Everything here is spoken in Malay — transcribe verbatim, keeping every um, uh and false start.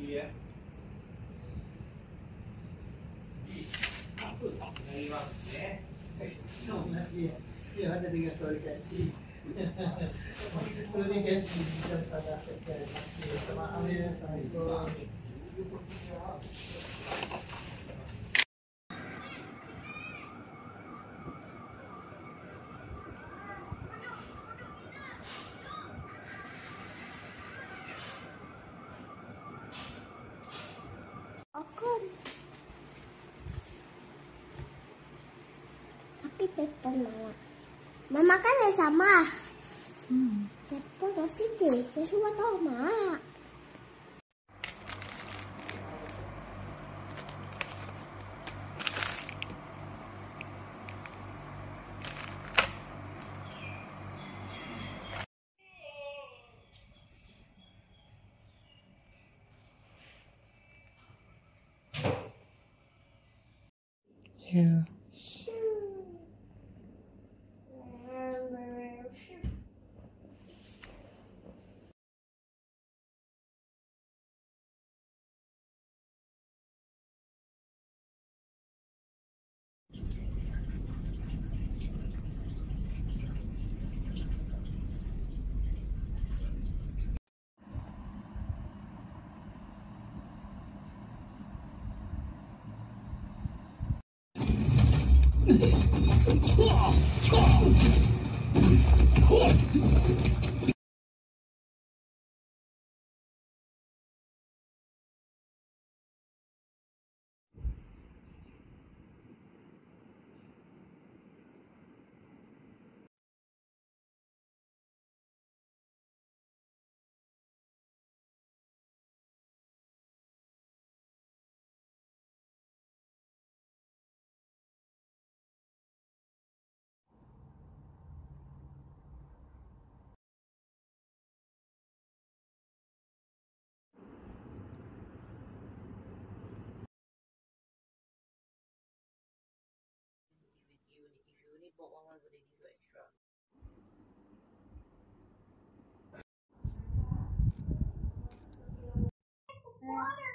Ya. Apa? Dari bang, eh? Dia, dia ada dengan sorry kanti. Sorry kanti kita pada sekali. Maaf ya, Assalamualaikum. Akun. Tapi telefon mama. Mama kan yang sama. Hmm. Telefon dah sini. Dia semua tahu mak. Yeah. Bought one more, but they give you extra. Water.